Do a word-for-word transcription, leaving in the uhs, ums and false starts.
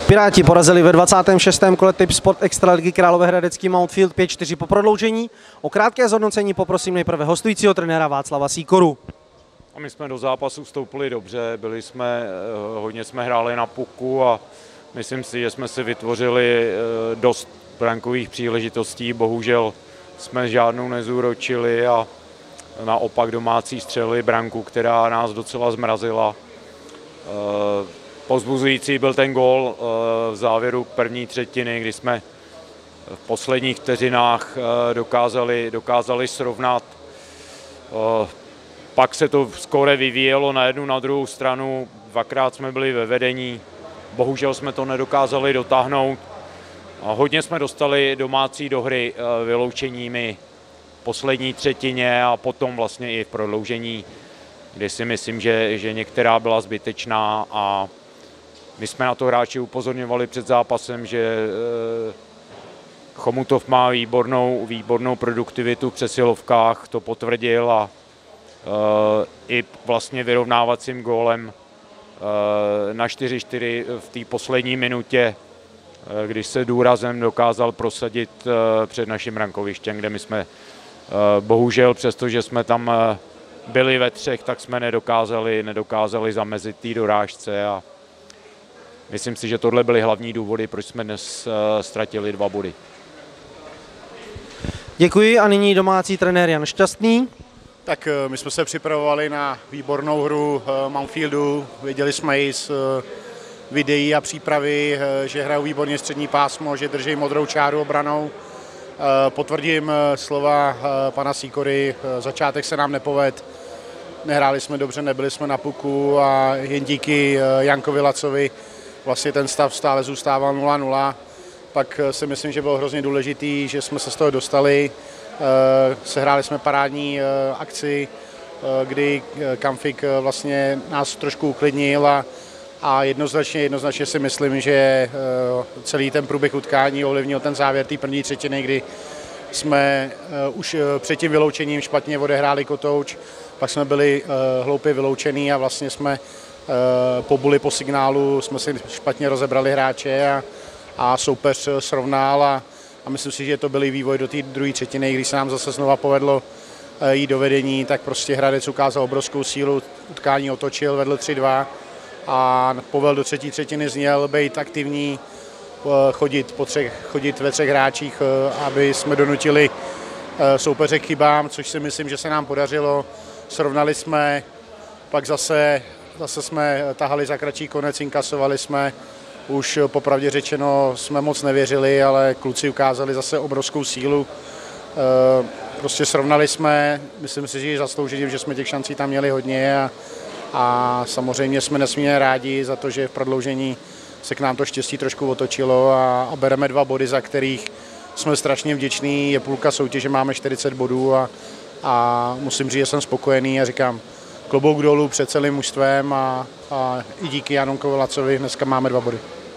Piráti porazili ve dvacátém šestém kole Typ Sport Extraligy Královéhradecký Mountfield pět čtyři po prodloužení. O krátké zhodnocení poprosím nejprve hostujícího trenéra Václava Sýkoru. A my jsme do zápasu vstoupili dobře, byli jsme, hodně jsme hráli na puku a myslím si, že jsme si vytvořili dost brankových příležitostí. Bohužel jsme žádnou nezúročili a naopak domácí střelili branku, která nás docela zmrazila. Povzbuzující byl ten gól v závěru první třetiny, kdy jsme v posledních vteřinách dokázali, dokázali srovnat. Pak se to skóre vyvíjelo na jednu, na druhou stranu. Dvakrát jsme byli ve vedení, bohužel jsme to nedokázali dotáhnout. Hodně jsme dostali domácí do hry vyloučeními v poslední třetině a potom vlastně i v prodloužení, kdy si myslím, že, že některá byla zbytečná a my jsme na to hráči upozorňovali před zápasem, že Chomutov má výbornou, výbornou produktivitu v přesilovkách, to potvrdil a i vlastně vyrovnávacím gólem na čtyři čtyři v té poslední minutě, když se důrazem dokázal prosadit před naším brankovištěm, kde my jsme bohužel, přestože jsme tam byli ve třech, tak jsme nedokázali, nedokázali zamezit té dorážce a myslím si, že tohle byly hlavní důvody, proč jsme dnes ztratili dva body. Děkuji a nyní domácí trenér Jan Šťastný. Tak my jsme se připravovali na výbornou hru Mountfieldu, věděli jsme i z videí a přípravy, že hrajou výborně střední pásmo, že drží modrou čáru obranou. Potvrdím slova pana Sýkory, začátek se nám nepovedl, nehráli jsme dobře, nebyli jsme na puku a jen díky Jankovi Lacovi vlastně ten stav stále zůstával nula nula. Pak si myslím, že bylo hrozně důležitý, že jsme se z toho dostali. Sehráli jsme parádní akci, kdy Kamfik vlastně nás trošku uklidnil a, a jednoznačně, jednoznačně si myslím, že celý ten průběh utkání ovlivnil ten závěr té první třetiny, kdy jsme už před tím vyloučením špatně odehráli kotouč, pak jsme byli hloupě vyloučení a vlastně jsme po buli, po signálu jsme si špatně rozebrali hráče a, a soupeř srovnal a, a myslím si, že to byl vývoj do té druhé třetiny, když se nám zase znova povedlo jít do vedení, tak prostě Hradec ukázal obrovskou sílu, utkání otočil, vedl tři dva a povel do třetí třetiny zněl být aktivní, chodit, po třech, chodit ve třech hráčích, aby jsme donutili soupeře k chybám, což si myslím, že se nám podařilo. Srovnali jsme, pak zase, zase jsme tahali za kratší konec, inkasovali jsme. Už popravdě řečeno jsme moc nevěřili, ale kluci ukázali zase obrovskou sílu. Prostě srovnali jsme, myslím si, že zasloužením, že jsme těch šancí tam měli hodně a, a samozřejmě jsme nesmírně rádi za to, že v prodloužení se k nám to štěstí trošku otočilo a, a bereme dva body, za kterých jsme strašně vděční. Je půlka soutěže, máme čtyřicet bodů a, a musím říct, že jsem spokojený a říkám klobouk dolů před celým mužstvem a, a i díky Janu Kovalacovi dneska máme dva body.